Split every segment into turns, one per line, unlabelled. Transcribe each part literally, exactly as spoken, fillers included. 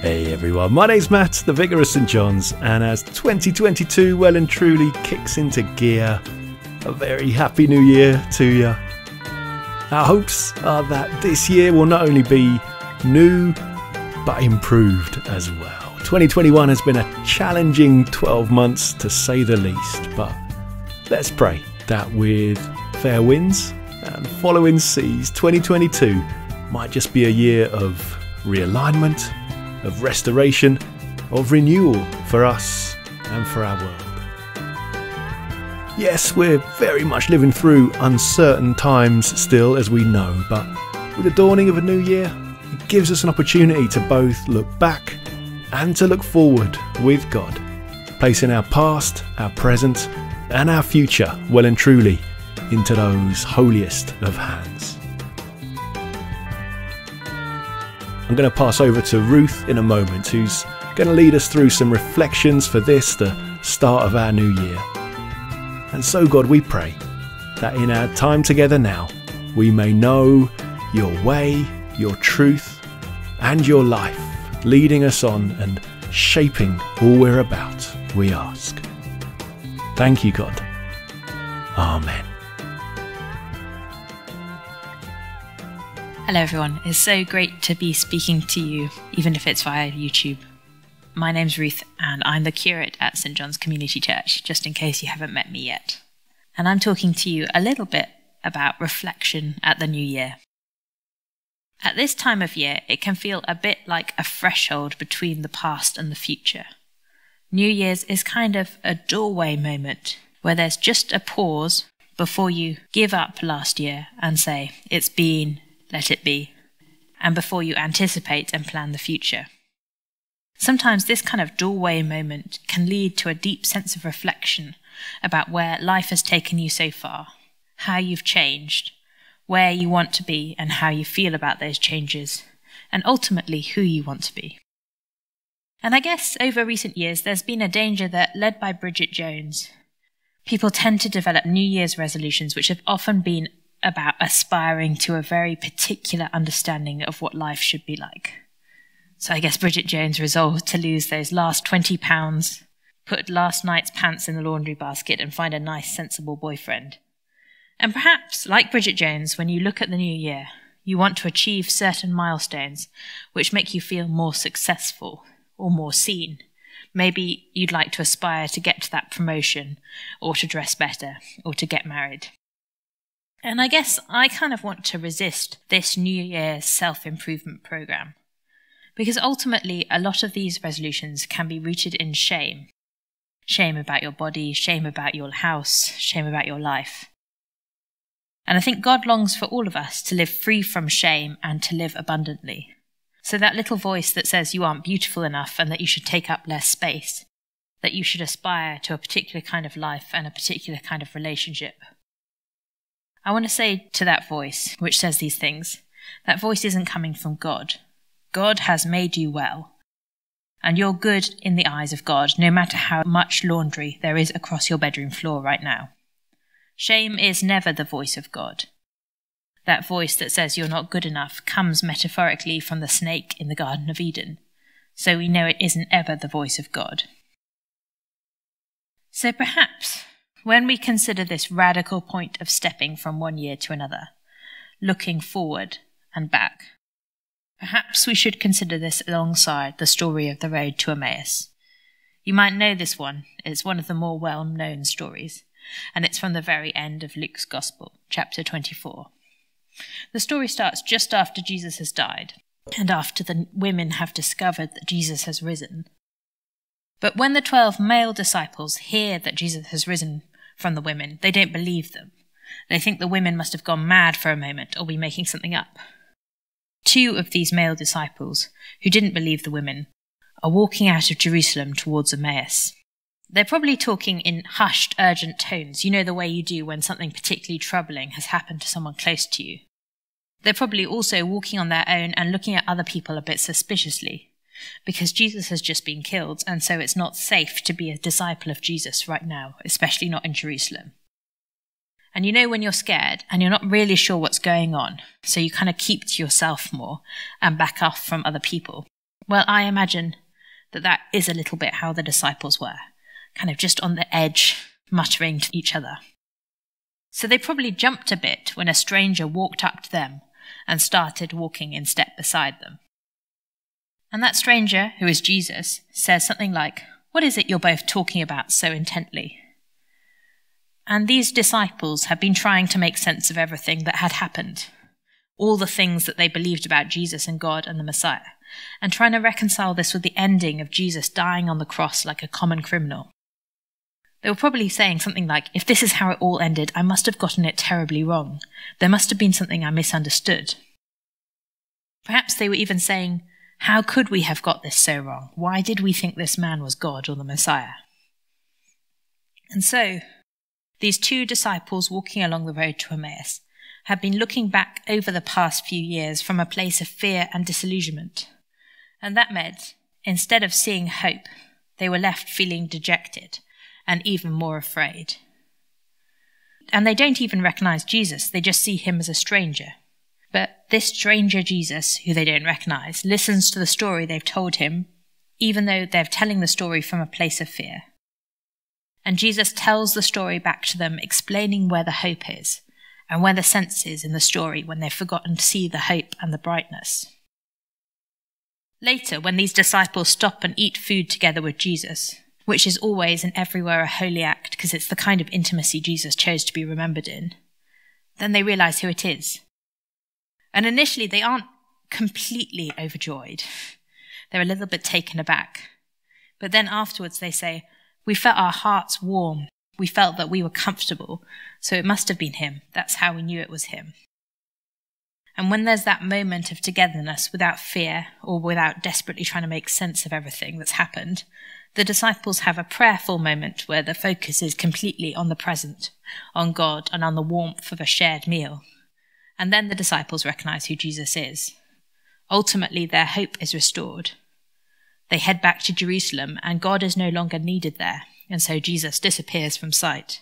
Hey everyone, my name's Matt, the Vicar of St John's, and as twenty twenty-two well and truly kicks into gear, a very happy new year to you. Our hopes are that this year will not only be new, but improved as well. twenty twenty-one has been a challenging twelve months to say the least, but let's pray that with fair winds and following seas, twenty twenty-two might just be a year of realignment, of restoration, of renewal for us and for our world. Yes, we're very much living through uncertain times still, as we know, but with the dawning of a new year, it gives us an opportunity to both look back and to look forward with God, placing our past, our present and our future well and truly into those holiest of hands. I'm going to pass over to Ruth in a moment, who's going to lead us through some reflections for this, the start of our new year. And so, God, we pray that in our time together now, we may know your way, your truth, and your life, leading us on and shaping all we're about, we ask. Thank you, God. Amen.
Hello everyone, it's so great to be speaking to you, even if it's via YouTube. My name's Ruth and I'm the curate at St John's Community Church, just in case you haven't met me yet. And I'm talking to you a little bit about reflection at the new year. At this time of year, it can feel a bit like a threshold between the past and the future. New Year's is kind of a doorway moment where there's just a pause before you give up last year and say, it's been, let it be, and before you anticipate and plan the future. Sometimes this kind of doorway moment can lead to a deep sense of reflection about where life has taken you so far, how you've changed, where you want to be and how you feel about those changes, and ultimately who you want to be. And I guess over recent years there's been a danger that, led by Bridget Jones, people tend to develop New Year's resolutions which have often been about aspiring to a very particular understanding of what life should be like. So I guess Bridget Jones resolved to lose those last twenty pounds, put last night's pants in the laundry basket and find a nice, sensible boyfriend. And perhaps, like Bridget Jones, when you look at the new year, you want to achieve certain milestones which make you feel more successful or more seen. Maybe you'd like to aspire to get to that promotion, or to dress better, or to get married. And I guess I kind of want to resist this New Year's self-improvement program, because ultimately a lot of these resolutions can be rooted in shame. Shame about your body, shame about your house, shame about your life. And I think God longs for all of us to live free from shame and to live abundantly. So that little voice that says you aren't beautiful enough and that you should take up less space, that you should aspire to a particular kind of life and a particular kind of relationship, I want to say to that voice, which says these things, that voice isn't coming from God. God has made you well, and you're good in the eyes of God, no matter how much laundry there is across your bedroom floor right now. Shame is never the voice of God. That voice that says you're not good enough comes metaphorically from the snake in the Garden of Eden, so we know it isn't ever the voice of God. So perhaps, when we consider this radical point of stepping from one year to another, looking forward and back, perhaps we should consider this alongside the story of the road to Emmaus. You might know this one. It's one of the more well-known stories, and it's from the very end of Luke's Gospel, chapter twenty-four. The story starts just after Jesus has died, and after the women have discovered that Jesus has risen. But when the twelve male disciples hear that Jesus has risen from the women, they don't believe them. They think the women must have gone mad for a moment or be making something up. Two of these male disciples, who didn't believe the women, are walking out of Jerusalem towards Emmaus. They're probably talking in hushed, urgent tones, you know, the way you do when something particularly troubling has happened to someone close to you. They're probably also walking on their own and looking at other people a bit suspiciously, because Jesus has just been killed, and so it's not safe to be a disciple of Jesus right now, especially not in Jerusalem. And you know when you're scared and you're not really sure what's going on, so you kind of keep to yourself more and back off from other people. Well, I imagine that that is a little bit how the disciples were, kind of just on the edge, muttering to each other. So they probably jumped a bit when a stranger walked up to them and started walking in step beside them. And that stranger, who is Jesus, says something like, "What is it you're both talking about so intently?" And these disciples had been trying to make sense of everything that had happened, all the things that they believed about Jesus and God and the Messiah, and trying to reconcile this with the ending of Jesus dying on the cross like a common criminal. They were probably saying something like, if this is how it all ended, I must have gotten it terribly wrong. There must have been something I misunderstood. Perhaps they were even saying, how could we have got this so wrong? Why did we think this man was God or the Messiah? And so, these two disciples walking along the road to Emmaus had been looking back over the past few years from a place of fear and disillusionment. And that meant, instead of seeing hope, they were left feeling dejected and even more afraid. And they don't even recognize Jesus, they just see him as a stranger. But this stranger Jesus, who they don't recognize, listens to the story they've told him, even though they're telling the story from a place of fear. And Jesus tells the story back to them, explaining where the hope is, and where the sense is in the story when they've forgotten to see the hope and the brightness. Later, when these disciples stop and eat food together with Jesus, which is always and everywhere a holy act because it's the kind of intimacy Jesus chose to be remembered in, then they realize who it is. And initially, they aren't completely overjoyed. They're a little bit taken aback. But then afterwards, they say, we felt our hearts warm. We felt that we were comfortable. So it must have been him. That's how we knew it was him. And when there's that moment of togetherness without fear or without desperately trying to make sense of everything that's happened, the disciples have a prayerful moment where the focus is completely on the present, on God, and on the warmth of a shared meal. And then the disciples recognize who Jesus is. Ultimately, their hope is restored. They head back to Jerusalem, and God is no longer needed there, and so Jesus disappears from sight.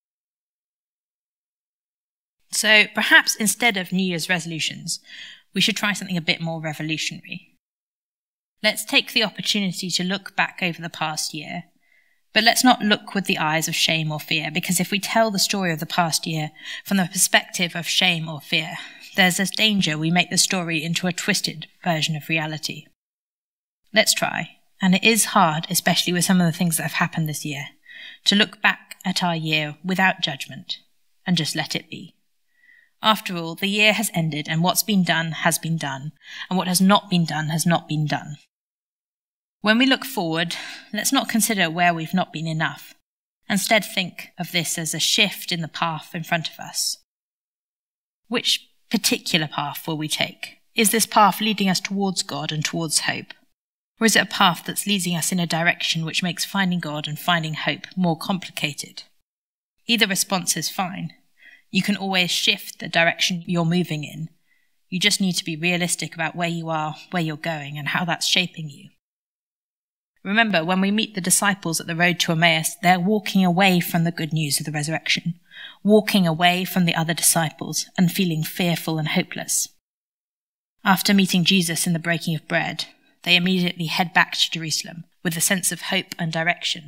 So perhaps instead of New Year's resolutions, we should try something a bit more revolutionary. Let's take the opportunity to look back over the past year, but let's not look with the eyes of shame or fear, because if we tell the story of the past year from the perspective of shame or fear, there's this danger we make the story into a twisted version of reality. Let's try, and it is hard, especially with some of the things that have happened this year, to look back at our year without judgment and just let it be. After all, the year has ended, and what's been done has been done, and what has not been done has not been done. When we look forward, let's not consider where we've not been enough. Instead, think of this as a shift in the path in front of us. Which particular path will we take? Is this path leading us towards God and towards hope? Or is it a path that's leading us in a direction which makes finding God and finding hope more complicated? Either response is fine. You can always shift the direction you're moving in. You just need to be realistic about where you are, where you're going, and how that's shaping you. Remember, when we meet the disciples at the road to Emmaus, they're walking away from the good news of the resurrection, walking away from the other disciples and feeling fearful and hopeless. After meeting Jesus in the breaking of bread, they immediately head back to Jerusalem with a sense of hope and direction.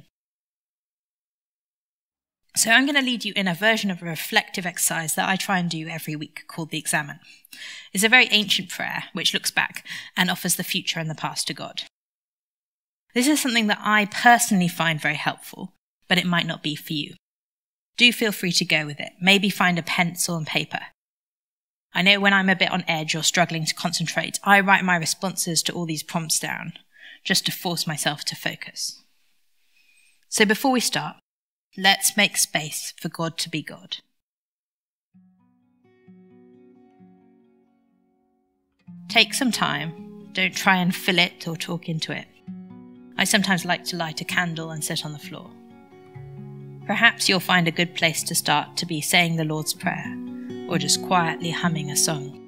So I'm going to lead you in a version of a reflective exercise that I try and do every week called the Examen. It's a very ancient prayer which looks back and offers the future and the past to God. This is something that I personally find very helpful, but it might not be for you. Do feel free to go with it. Maybe find a pencil and paper. I know when I'm a bit on edge or struggling to concentrate, I write my responses to all these prompts down, just to force myself to focus. So before we start, let's make space for God to be God. Take some time. Don't try and fill it or talk into it. I sometimes like to light a candle and sit on the floor. Perhaps you'll find a good place to start to be saying the Lord's Prayer, or just quietly humming a song.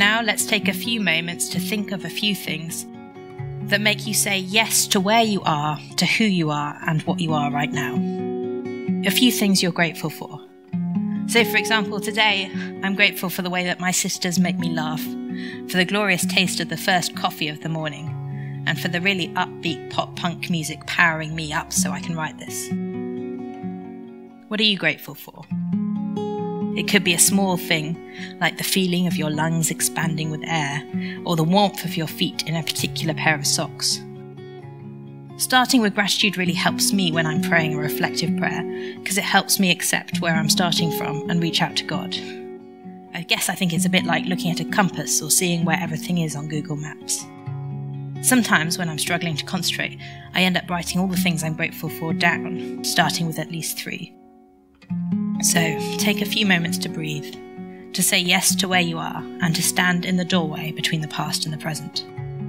Now let's take a few moments to think of a few things that make you say yes to where you are, to who you are, and what you are right now. A few things you're grateful for. So, for example, today I'm grateful for the way that my sisters make me laugh, for the glorious taste of the first coffee of the morning, and for the really upbeat pop-punk music powering me up so I can write this. What are you grateful for? It could be a small thing, like the feeling of your lungs expanding with air, or the warmth of your feet in a particular pair of socks. Starting with gratitude really helps me when I'm praying a reflective prayer, because it helps me accept where I'm starting from and reach out to God. I guess I think it's a bit like looking at a compass or seeing where everything is on Google Maps. Sometimes when I'm struggling to concentrate, I end up writing all the things I'm grateful for down, starting with at least three. So, take a few moments to breathe, to say yes to where you are, and to stand in the doorway between the past and the present.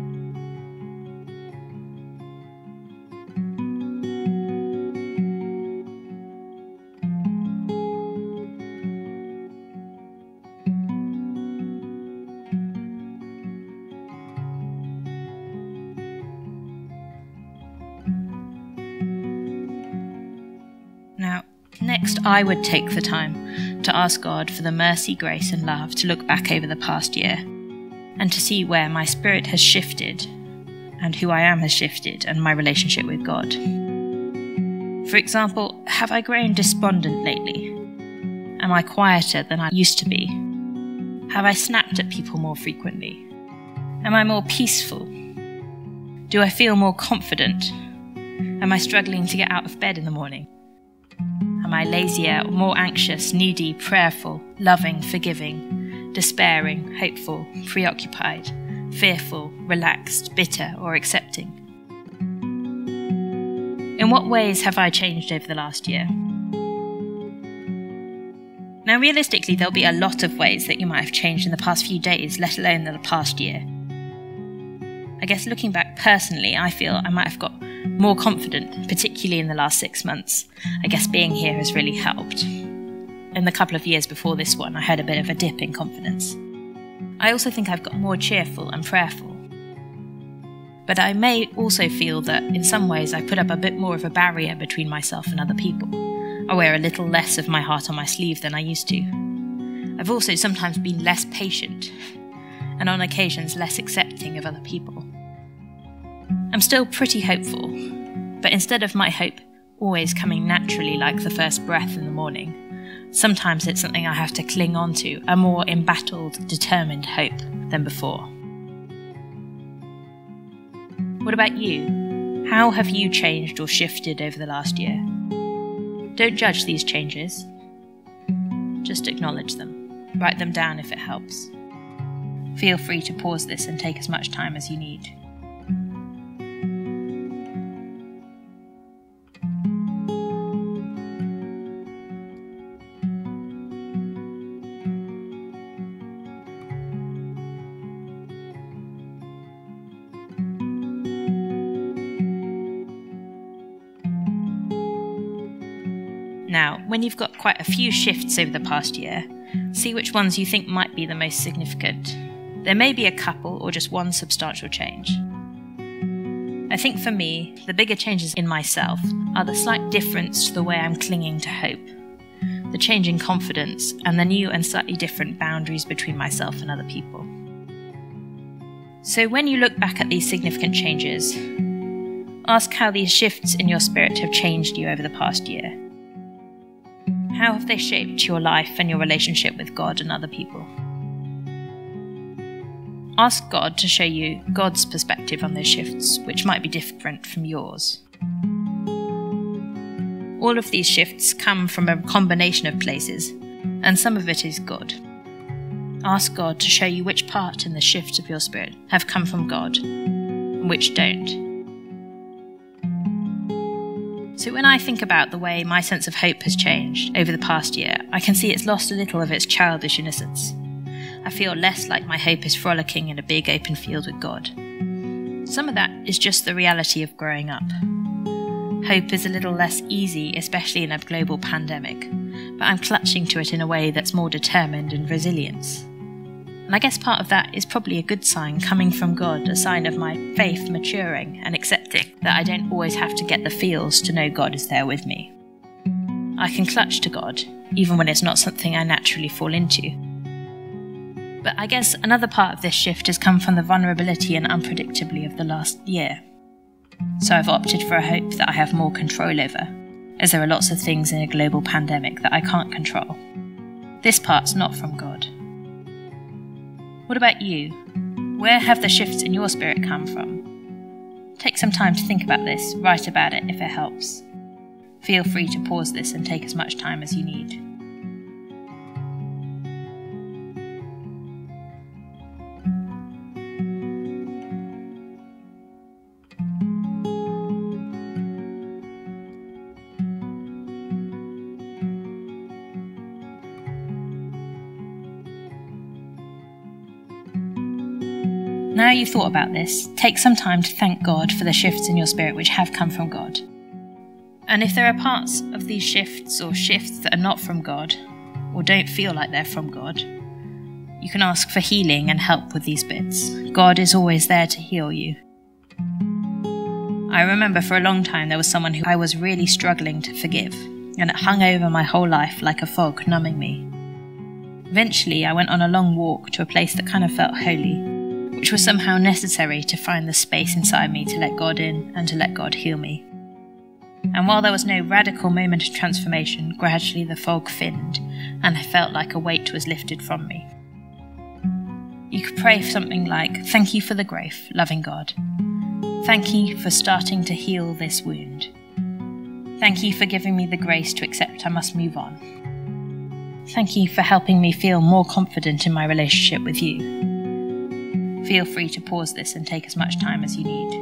Now, next, I would take the time to ask God for the mercy, grace and love to look back over the past year and to see where my spirit has shifted and who I am has shifted and my relationship with God. For example, have I grown despondent lately? Am I quieter than I used to be? Have I snapped at people more frequently? Am I more peaceful? Do I feel more confident? Am I struggling to get out of bed in the morning? Am I lazier, more anxious, needy, prayerful, loving, forgiving, despairing, hopeful, preoccupied, fearful, relaxed, bitter, or accepting? In what ways have I changed over the last year? Now, realistically, there'll be a lot of ways that you might have changed in the past few days, let alone the past year. I guess looking back personally, I feel I might have got more confident, particularly in the last six months. I guess being here has really helped. In the couple of years before this one, I had a bit of a dip in confidence. I also think I've got more cheerful and prayerful. But I may also feel that in some ways I put up a bit more of a barrier between myself and other people. I wear a little less of my heart on my sleeve than I used to. I've also sometimes been less patient, and on occasions less accepting of other people. I'm still pretty hopeful, but instead of my hope always coming naturally like the first breath in the morning, sometimes it's something I have to cling on to, a more embattled, determined hope than before. What about you? How have you changed or shifted over the last year? Don't judge these changes. Just acknowledge them. Write them down if it helps. Feel free to pause this and take as much time as you need. Now, when you've got quite a few shifts over the past year, see which ones you think might be the most significant. There may be a couple or just one substantial change. I think for me, the bigger changes in myself are the slight difference to the way I'm clinging to hope, the change in confidence, and the new and slightly different boundaries between myself and other people. So when you look back at these significant changes, ask how these shifts in your spirit have changed you over the past year. How have they shaped your life and your relationship with God and other people? Ask God to show you God's perspective on those shifts, which might be different from yours. All of these shifts come from a combination of places, and some of it is good. Ask God to show you which part in the shifts of your spirit have come from God, and which don't. So when I think about the way my sense of hope has changed over the past year, I can see it's lost a little of its childish innocence. I feel less like my hope is frolicking in a big open field with God. Some of that is just the reality of growing up. Hope is a little less easy, especially in a global pandemic, but I'm clutching to it in a way that's more determined and resilient. And And I guess part of that is probably a good sign coming from God, a sign of my faith maturing and accepting that I don't always have to get the feels to know God is there with me. I can clutch to God, even when it's not something I naturally fall into. But I guess another part of this shift has come from the vulnerability and unpredictability of the last year. So I've opted for a hope that I have more control over, as there are lots of things in a global pandemic that I can't control. This part's not from God. What about you? Where have the shifts in your spirit come from? Take some time to think about this, write about it if it helps. Feel free to pause this and take as much time as you need. Now you've thought about this, take some time to thank God for the shifts in your spirit which have come from God. And if there are parts of these shifts or shifts that are not from God, or don't feel like they're from God, you can ask for healing and help with these bits. God is always there to heal you. I remember for a long time there was someone who I was really struggling to forgive, and it hung over my whole life like a fog, numbing me. Eventually I went on a long walk to a place that kind of felt holy, which was somehow necessary to find the space inside me to let God in and to let God heal me. And while there was no radical moment of transformation, gradually the fog thinned, and I felt like a weight was lifted from me. You could pray for something like, "Thank you for the growth, loving God. Thank you for starting to heal this wound. Thank you for giving me the grace to accept I must move on. Thank you for helping me feel more confident in my relationship with you." Feel free to pause this and take as much time as you need.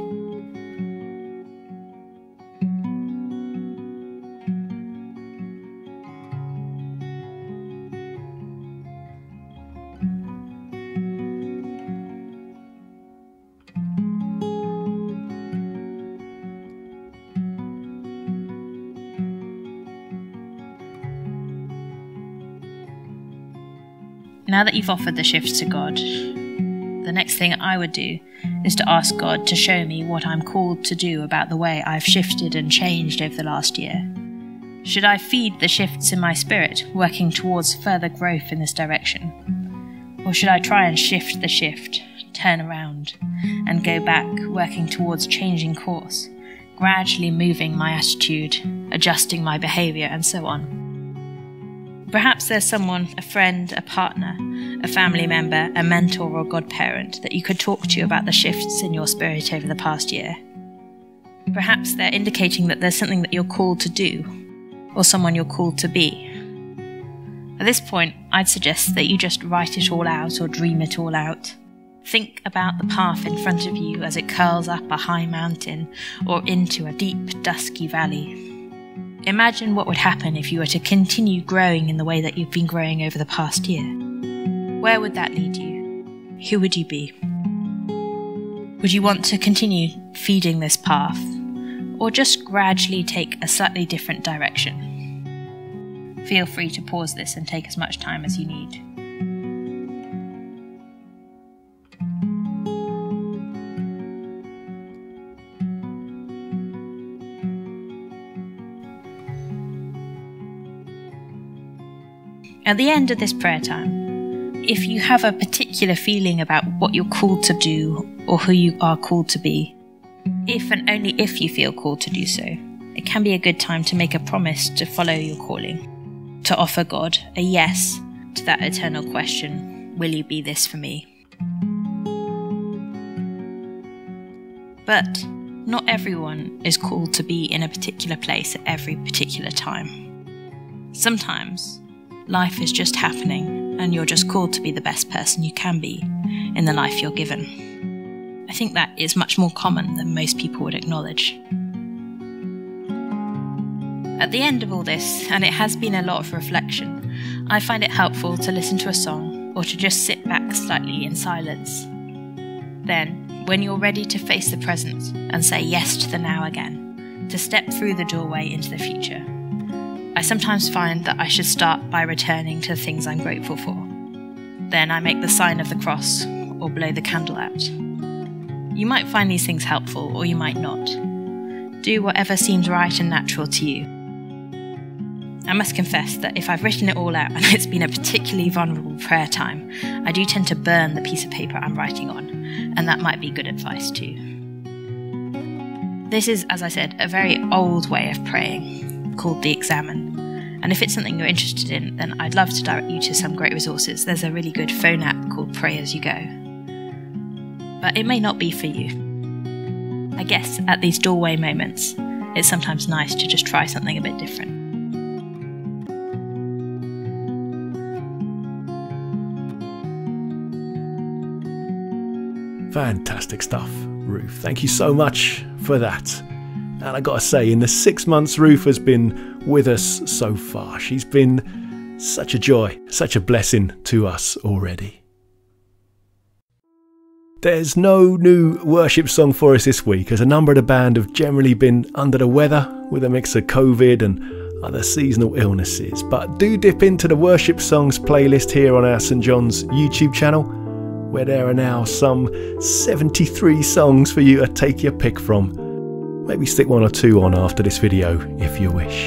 Now that you've offered the shifts to God, the next thing I would do is to ask God to show me what I'm called to do about the way I've shifted and changed over the last year. Should I feed the shifts in my spirit, working towards further growth in this direction? Or should I try and shift the shift, turn around, and go back, working towards changing course, gradually moving my attitude, adjusting my behaviour, and so on? Perhaps there's someone, a friend, a partner, a family member, a mentor or godparent that you could talk to about the shifts in your spirit over the past year. Perhaps they're indicating that there's something that you're called to do, or someone you're called to be. At this point, I'd suggest that you just write it all out or dream it all out. Think about the path in front of you as it curls up a high mountain or into a deep, dusky valley. Imagine what would happen if you were to continue growing in the way that you've been growing over the past year. Where would that lead you? Who would you be? Would you want to continue feeding this path, or just gradually take a slightly different direction? Feel free to pause this and take as much time as you need. At the end of this prayer time, if you have a particular feeling about what you're called to do or who you are called to be, if and only if you feel called to do so, it can be a good time to make a promise to follow your calling, to offer God a yes to that eternal question, will you be this for me? But not everyone is called to be in a particular place at every particular time. Sometimes life is just happening, and you're just called to be the best person you can be in the life you're given. I think that is much more common than most people would acknowledge. At the end of all this, and it has been a lot of reflection, I find it helpful to listen to a song or to just sit back slightly in silence. Then, when you're ready to face the present and say yes to the now again, to step through the doorway into the future, I sometimes find that I should start by returning to the things I'm grateful for. then I make the sign of the cross or blow the candle out. You might find these things helpful, or you might not. Do whatever seems right and natural to you. I must confess that if I've written it all out and it's been a particularly vulnerable prayer time, I do tend to burn the piece of paper I'm writing on, and that might be good advice too. This is, as I said, a very old way of praying, called the Examen, and if it's something you're interested in, then I'd love to direct you to some great resources. There's a really good phone app called Pray As You Go. But it may not be for you. I guess at these doorway moments, it's sometimes nice to just try something a bit different.
Fantastic stuff, Ruth. Thank you so much for that. And I gotta say, in the six months Ruth has been with us so far, she's been such a joy, such a blessing to us already. There's no new worship song for us this week, as a number of the band have generally been under the weather with a mix of COVID and other seasonal illnesses. But do dip into the worship songs playlist here on our St John's YouTube channel, where there are now some seventy-three songs for you to take your pick from. Maybe stick one or two on after this video if you wish.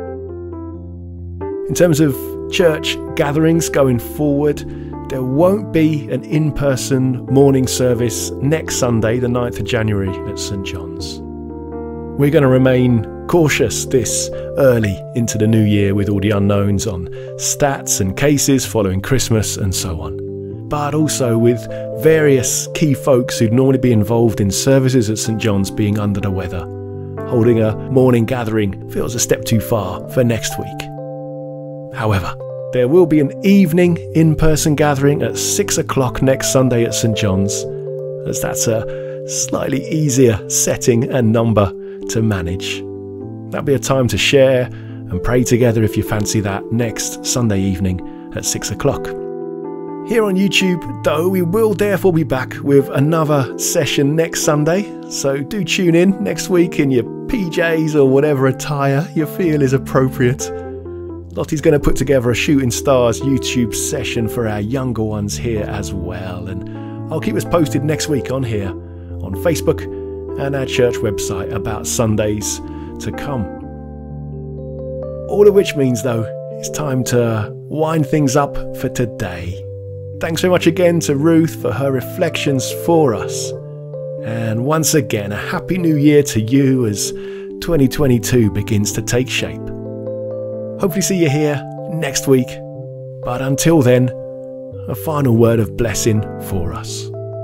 In terms of church gatherings going forward, there won't be an in-person morning service next Sunday, the ninth of January at St John's. We're going to remain cautious this early into the new year with all the unknowns on stats and cases following Christmas and so on. But also with various key folks who'd normally be involved in services at St John's being under the weather. Holding a morning gathering feels a step too far for next week. However, there will be an evening in-person gathering at six o'clock next Sunday at St John's, as that's a slightly easier setting and number to manage. That'll be a time to share and pray together if you fancy that next Sunday evening at six o'clock. Here on YouTube, though, we will therefore be back with another session next Sunday, so do tune in next week in your P Js or whatever attire you feel is appropriate. Lottie's going to put together a Shooting Stars YouTube session for our younger ones here as well, and I'll keep us posted next week on here, on Facebook and our church website about Sundays to come. All of which means, though, it's time to wind things up for today. Thanks very much again to Ruth for her reflections for us. And once again, a happy new year to you as twenty twenty-two begins to take shape. Hopefully see you here next week. But until then, a final word of blessing for us.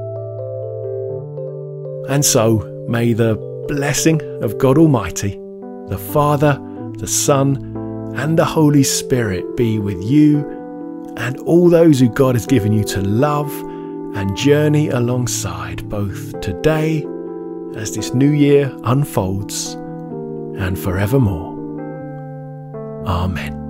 And so, may the blessing of God Almighty, the Father, the Son, and the Holy Spirit be with you and all those who God has given you to love and journey alongside, both today as this new year unfolds and forevermore. Amen.